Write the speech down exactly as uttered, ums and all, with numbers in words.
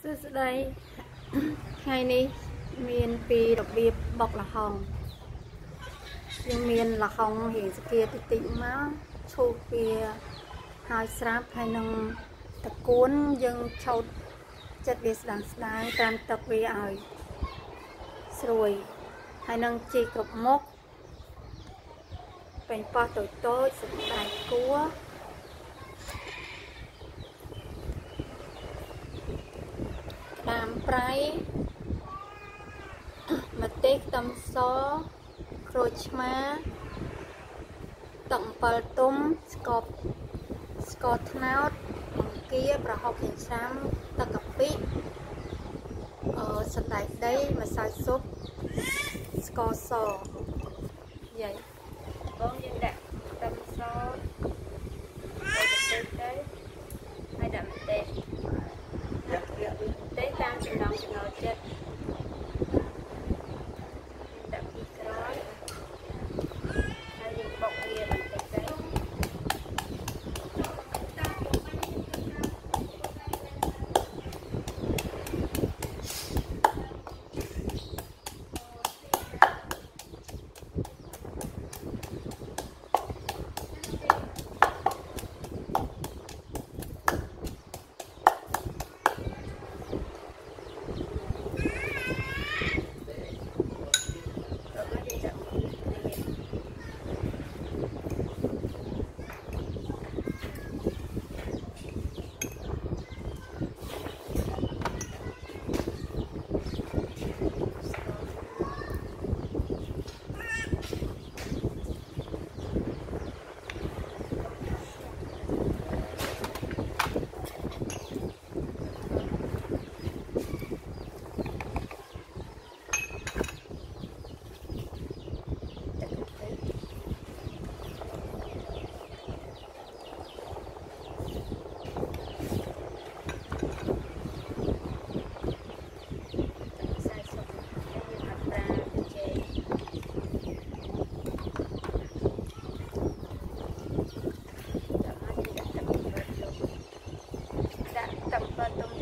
Tôi sẽ đây ngày ní miền pi đặc biệt bọc là hồng nhưng miền là hồng hiện kia thì tịnh má chô kia hai sáp hay nâng tập cuốn dân châu chất biệt đàn đàn tam tập về ải rồi hay nâng chi cục mốc bánh po tối tối sự đại cua làm trái mà tết tâm xó rồi má tặng bờ tôm scot scot nào kia và học hiện sáng ta cặp vị ở sân đại đây mà sai sốt scot sò vậy con nhân đặt tâm xó đấy hay đậm tết tết tam chừng đồng chừng ngồi chết đậm đi cái hay dùng bọc kia bằng tết đấy But the